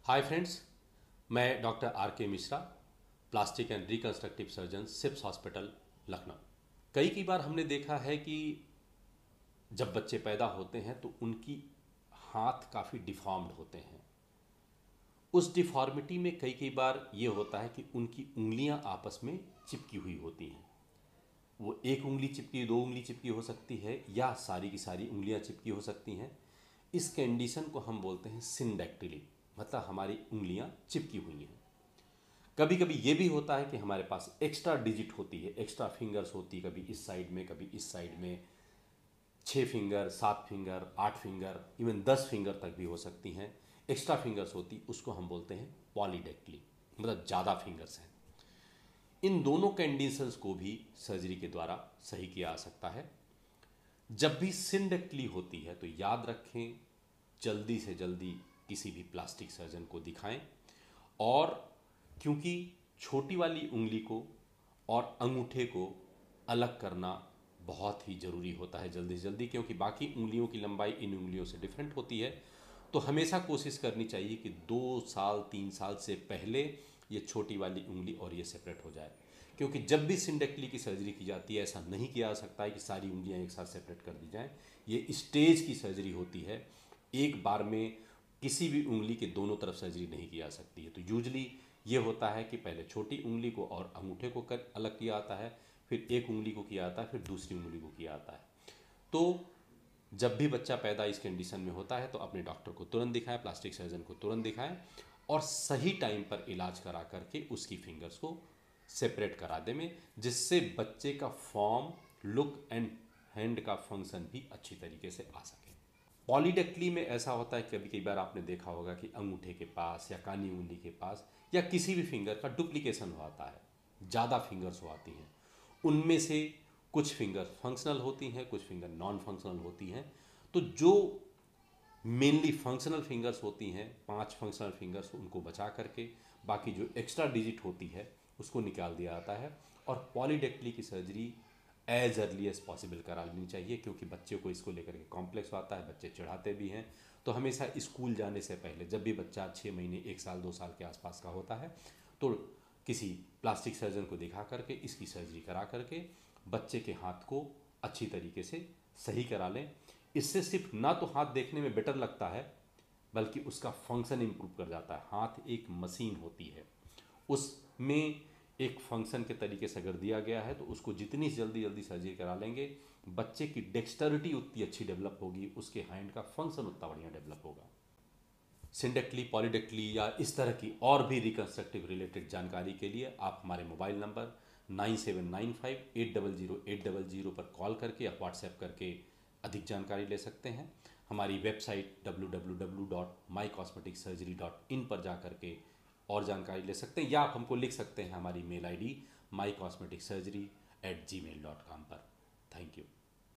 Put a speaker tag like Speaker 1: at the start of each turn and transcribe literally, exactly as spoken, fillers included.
Speaker 1: हाय friends, मैं doctor R K Mishra, plastic and reconstructive surgeon, SIPS hospital, Lucknow. कई कई बार हमने देखा है कि जब बच्चे पैदा होते हैं तो उनकी हाथ काफ़ी डिफॉर्म्ड होते हैं। उस डिफॉर्मिटी में कई कई बार ये होता है कि उनकी उंगलियां आपस में चिपकी हुई होती हैं। वो एक उंगली चिपकी, दो उंगली चिपकी हो सकती है, या सारी की सारी उंगलियां चिपकी हो सकती हैं। इस कंडीशन को हम बोलते हैं सिंडैक्टिली, मतलब हमारी उंगलियां चिपकी हुई हैं। कभी कभी ये भी होता है कि हमारे पास एक्स्ट्रा डिजिट होती है, एक्स्ट्रा फिंगर्स होती है, कभी इस साइड में कभी इस साइड में। छः फिंगर, सात फिंगर, आठ फिंगर, इवन दस फिंगर तक भी हो सकती हैं। एक्स्ट्रा फिंगर्स होती, उसको हम बोलते हैं पॉलीडेक्टिली, मतलब ज़्यादा फिंगर्स हैं। इन दोनों कंडीशंस को भी सर्जरी के द्वारा सही किया जा सकता है। जब भी सिंडेक्टली होती है तो याद रखें, जल्दी से जल्दी किसी भी प्लास्टिक सर्जन को दिखाएं। और क्योंकि छोटी वाली उंगली को और अंगूठे को अलग करना बहुत ही ज़रूरी होता है जल्दी से जल्दी, क्योंकि बाकी उंगलियों की लंबाई इन उंगलियों से डिफरेंट होती है। तो हमेशा कोशिश करनी चाहिए कि दो साल तीन साल से पहले ये छोटी वाली उंगली और ये सेपरेट हो जाए। क्योंकि जब भी सिंडेक्टली की सर्जरी की जाती है, ऐसा नहीं किया जा सकता है कि सारी उंगलियां एक साथ सेपरेट कर दी जाएं। ये स्टेज की सर्जरी होती है, एक बार में किसी भी उंगली के दोनों तरफ सर्जरी नहीं की जा सकती है। तो यूजली ये होता है कि पहले छोटी उंगली को और अंगूठे को कर अलग किया जाता है, फिर एक उंगली को किया जाता है, फिर दूसरी उंगली को किया जाता है। तो जब भी बच्चा पैदा इस कंडीशन में होता है तो अपने डॉक्टर को तुरंत दिखाएं, प्लास्टिक सर्जन को तुरंत दिखाएं, और सही टाइम पर इलाज करा करके उसकी फिंगर्स को सेपरेट करा दें में, जिससे बच्चे का फॉर्म, लुक एंड हैंड का फंक्शन भी अच्छी तरीके से आ सके। पॉलीडेक्टली में ऐसा होता है, कभी कई बार आपने देखा होगा कि अंगूठे के पास या कानी उंगली के पास या किसी भी फिंगर का डुप्लीकेशन हो आता है, ज़्यादा फिंगर्स हो आती हैं। उनमें से कुछ फिंगर फंक्शनल होती हैं, कुछ फिंगर नॉन फंक्शनल होती हैं। तो जो मेनली फंक्शनल फिंगर्स होती हैं, पांच फंक्शनल फिंगर्स, उनको बचा करके बाकी जो एक्स्ट्रा डिजिट होती है उसको निकाल दिया जाता है। और पॉलीडेक्टली की surgery as early as possible करा लेनी चाहिए, क्योंकि बच्चे को इसको लेकर के कॉम्प्लेक्स आता है, बच्चे चिढ़ाते भी हैं। तो हमेशा स्कूल जाने से पहले, जब भी बच्चा छः महीने, एक साल, दो साल के आसपास का होता है, तो किसी प्लास्टिक सर्जन को दिखा करके इसकी सर्जरी करा करके बच्चे के हाथ को अच्छी तरीके से सही करा लें। इससे सिर्फ ना तो हाथ देखने में बेटर लगता है, बल्कि उसका फंक्शन इम्प्रूव कर जाता है। हाथ एक मशीन होती है, उसमें एक फंक्शन के तरीके से अगर दिया गया है तो उसको जितनी जल्दी जल्दी सर्जरी करा लेंगे, बच्चे की डेक्स्टरिटी उतनी अच्छी डेवलप होगी, उसके हैंड का फंक्शन उतना बढ़िया डेवलप होगा। सिंडेक्टली, पॉलीडेक्टली या इस तरह की और भी रिकंस्ट्रक्टिव रिलेटेड जानकारी के लिए आप हमारे mobile number nine seven nine five eight double zero eight double zero पर कॉल करके या व्हाट्सएप करके अधिक जानकारी ले सकते हैं। हमारी website W W W dot my cosmetic surgery dot in पर जा करके और जानकारी ले सकते हैं, या आप हमको लिख सकते हैं हमारी mail I D my cosmetic surgery at G mail dot com पर। Thank you.